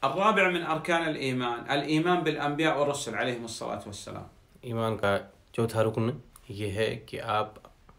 الرابع من أركان الإيمان بالأنبياء والرسل عليهم الصلاة والسلام. ایمان کا چوتھا رکن یہ ہے کہ آپ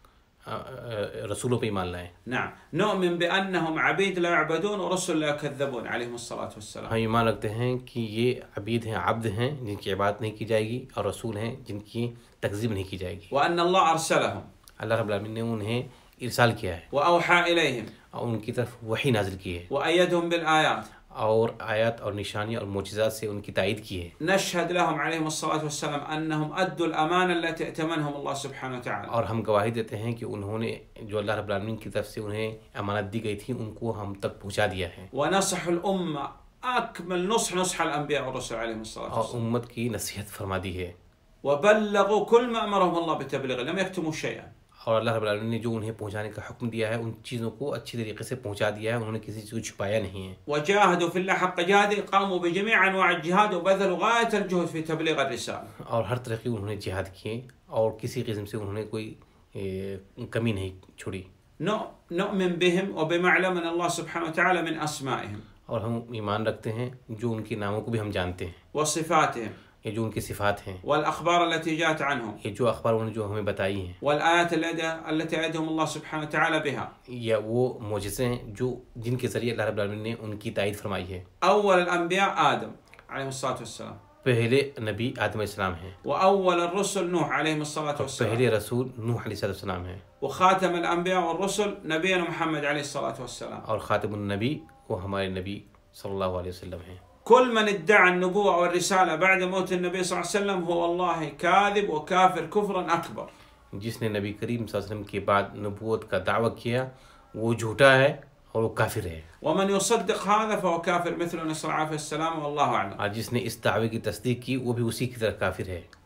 رسولوں پہ ایمان لائیں. نعم نؤمن بأنهم عبيد لا يعبدون ورسل لا يكذبون عليهم الصلاة والسلام. ہم ایمان رکھتے ہیں کہ یہ عبید ہیں، عبد ہیں جن کی عبادت نہیں کی جائے گی، اور رسول ہیں جن کی تکذیب نہیں کی جائے گی. وأن الله أرسلهم. اللہ رب العالمین نے انہیں ارسال کیا ہے وأوحى إليهم. اور ان کی طرف وحی نازل کی ہے، وأيدهم بالآيات. اور آیات اور نشانی اور معجزات سے ان کی تائید کی ہے. نشهد لهم عليهم الصلاة والسلام أنهم أدوا الأمانة التي ائتمنهم الله سبحانه وتعالى. اور ہم گواہی دیتے ہیں کہ انہوں نے جو اللہ رب العالمین کی طرف سے انہیں امانت دی گئی تھی ان کو ہم تک پہنچا دیا ہے. ونصح الأمة أكمل نصح الأنبياء والرسل عليهم الصلاة اور والسلام. امت کی نصیحت فرما دی ہے. وبلغوا كل ما أمرهم الله بتبليغه لم يكتموا شيئا. اور اللہ رب العالمین نے جو انہیں پہنچانے کا حکم دیا ہے ان چیزوں کو اچھی طریقے سے پہنچا دیا ہے، انہوں نے کسی چیز کو چھپایا نہیں ہے. وجاهدوا في الله حق جهاده قاموا بجميع أنواع الجهاد وبذلوا غاية الجهد في تبليغ الرسالة. اور ہر طرح کی انہوں نے جہاد کیے اور کسی قسم سے انہوں نے کوئی کمی نہیں چھوڑی. نؤمن بهم وبما علمنا الله سبحانه وتعالى من أسمائهم. اور ہم ایمان رکھتے ہیں جو ان کے ناموں کو بھی ہم جانتے ہیں، وصفاتهم. یہ جو ان کی صفات ہیں، والأخبار التي جاءت عنهم. یہ جو اخبار انہوں نے جو ہمیں بتائی ہیں، والآيات التي أيدهم الله سبحانه وتعالى بها. یا وہ معجزے ہیں جو جن کے ذریعے اللہ رب العالمین نے ان کی تائید فرمائی ہے. أول الأنبياء آدم عليه الصلاة والسلام. پہلے نبی آدم علیہ السلام ہیں، وأول الرسل نوح عليه الصلاة والسلام. پہلے رسول نوح علیہ السلام ہیں، وخاتم الأنبياء والرسل نبينا محمد عليه الصلاة والسلام. اور خاتم النبی وہ ہمارے نبی صلی اللہ علیہ وسلم ہیں. كل من ادعى النبوة والرسالة بعد موت النبي صلى الله عليه وسلم هو والله كاذب وكافر كفرا أكبر. جس نے نبی کریم صلی اللہ علیہ وسلم کے بعد نبوت کا دعویٰ کیا وہ جھوٹا ہے اور وہ کافر ہے. ومن يصدق هذا فهو كافر مثل نسأل العافية والسلام والله أعلم. اور جس نے اس دعوے کی تصدیق کی وہ بھی اسی کی طرح کافر ہے.